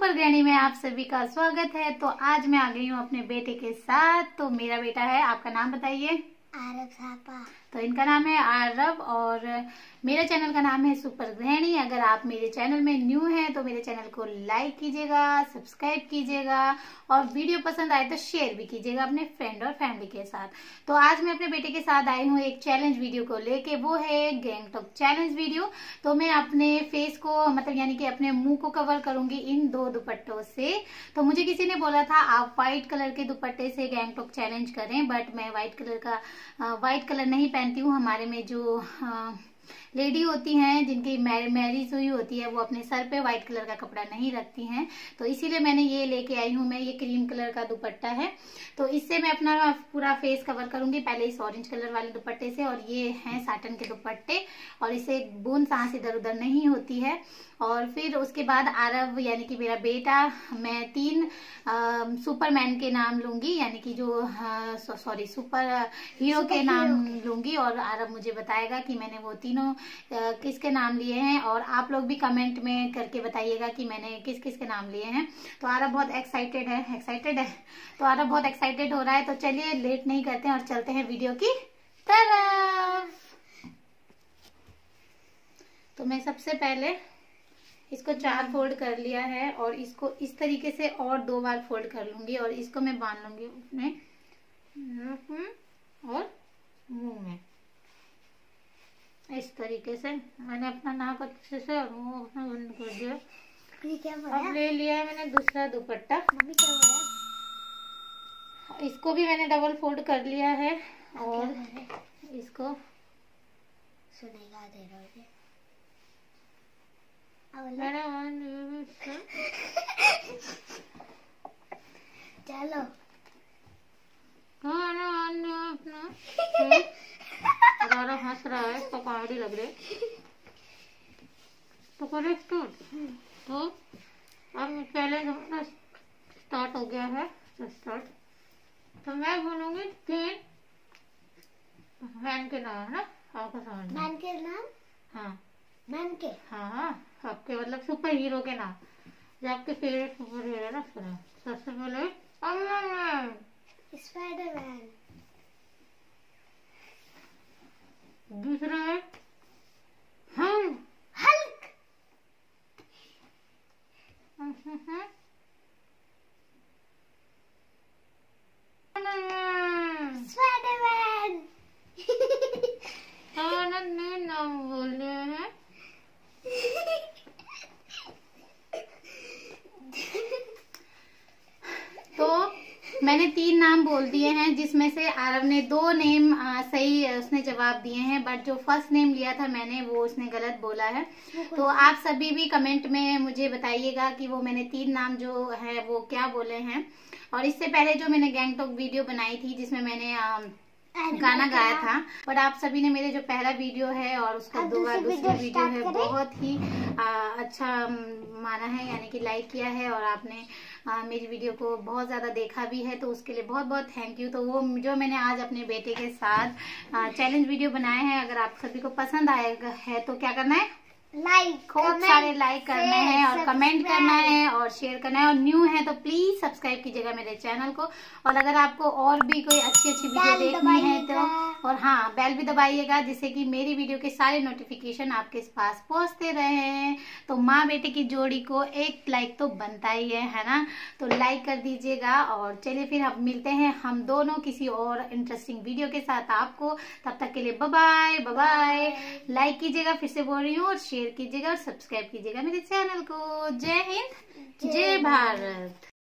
Super गृहिणी में आप सभी का स्वागत है। तो आज मैं आ गई हूँ अपने बेटे के साथ। तो मेरा बेटा है, आपका नाम बताइए। आरव सापा। तो इनका नाम है आरव और मेरे चैनल का नाम है सुपर गृहिणी। अगर आप मेरे चैनल में न्यू हैं तो मेरे चैनल को लाइक कीजिएगा, सब्सक्राइब कीजिएगा और वीडियो पसंद आए तो शेयर भी कीजिएगा अपने फ्रेंड और फैमिली के साथ। तो आज मैं अपने बेटे के साथ आई हूँ एक चैलेंज वीडियो को लेके, वो है गैंगटॉक चैलेंज वीडियो। तो मैं अपने फेस को मतलब यानी कि अपने मुंह को कवर करूंगी इन दो दुपट्टों से। तो मुझे किसी ने बोला था आप व्हाइट कलर के दुपट्टे से गैंगटॉक चैलेंज करें, बट मैं व्हाइट कलर नहीं पहनती हूँ। हमारे में जो लेडी होती हैं जिनकी मैरिज हुई होती है वो अपने सर पे व्हाइट कलर का कपड़ा नहीं रखती हैं, तो इसीलिए मैंने ये लेके आई हूँ। मैं ये क्रीम कलर का दुपट्टा है, तो इससे मैं अपना पूरा फेस कवर करूंगी पहले इस ऑरेंज कलर वाले दुपट्टे से। और ये हैं साटन के दुपट्टे और इससे बूंद सांस इधर उधर नहीं होती है। और फिर उसके बाद आरव यानी कि मेरा बेटा, मैं 3 सुपरमैन के नाम लूंगी, यानी कि जो सुपर हीरो के नाम लूंगी और आरव मुझे बताएगा कि मैंने वो तीनों किसके नाम लिए हैं। और आप लोग भी कमेंट में करके बताइएगा कि मैंने किस किस के नाम लिए हैं। तो आरव बहुत एक्साइटेड है। तो आरव बहुत एक्साइटेड हो रहा है। तो चलिए लेट नहीं करते हैं और चलते हैं वीडियो की तरफ। तो मैं सबसे पहले इसको 4 फोल्ड कर लिया है और इसको इस तरीके से और 2 बार फोल्ड कर लूंगी और इसको मैं बांध लूंगी अपने नाक में और मुंह में। इस तरीके से मैंने अपना नाक अच्छे से और मुंह अपना बंद कर दिया। क्या बोला? अब ले लिया है मैंने दूसरा दुपट्टा। मम्मी क्या बोला? इसको भी मैंने डबल फोल्ड कर लिया है और इसको सुनेगा दे रहा है। चलो अपना हंस रहा है, इसको कॉमेडी लग रही है। तो करेक्ट। तो अब पहले स्टार्ट हो गया है। तो मैं बोलूंगी 3 मैन के नाम ना, आपको समझ में? मैन के नाम? हाँ मैन के? हाँ आपके मतलब सुपर हीरो के नाम, जो आपके फेवरेट सुपर हीरो ना। सबसे पहले स्पाइडरमैन। दूसरा है हल्क। स्पाइडरमैन। आनंद ने नाम बोले हैं। तो मैंने 3 नाम बोल दिए हैं, जिसमें से आरव ने 2 नेम सही उसने जवाब दिए हैं, बट जो फर्स्ट नेम लिया था मैंने वो उसने गलत बोला है। तो आप सभी भी कमेंट में मुझे बताइएगा कि वो मैंने 3 नाम जो है वो क्या बोले हैं। और इससे पहले जो मैंने गैंगटॉक वीडियो बनाई थी जिसमें मैंने गाना गाया था, बट आप सभी ने मेरे जो पहला वीडियो है और उसका दूसरा वीडियो है बहुत ही अच्छा माना है, यानी कि लाइक किया है और आपने मेरी वीडियो को बहुत ज्यादा देखा भी है, तो उसके लिए बहुत बहुत थैंक यू। तो वो जो मैंने आज अपने बेटे के साथ चैलेंज वीडियो बनाए हैं, अगर आप सभी को पसंद आएगा है तो क्या करना है, खूब सारे लाइक करना है और कमेंट करना है और शेयर करना है। और न्यू है तो प्लीज सब्सक्राइब कीजिएगा मेरे चैनल को। और अगर आपको और भी कोई अच्छी वीडियो देखनी है तो और हाँ बेल भी दबाइएगा, जिससे कि मेरी वीडियो के सारे नोटिफिकेशन आपके पास पहुंचते रहे। तो माँ बेटे की जोड़ी को एक लाइक तो बनता ही है ना, तो लाइक कर दीजिएगा। और चलिए फिर अब मिलते हैं हम दोनों किसी और इंटरेस्टिंग वीडियो के साथ आपको। तब तक के लिए बाय बाय। लाइक कीजिएगा, फिर से बोल रही हूँ, और शेयर कीजिएगा और सब्सक्राइब कीजिएगा मेरे चैनल को। जय हिंद, जय भारत।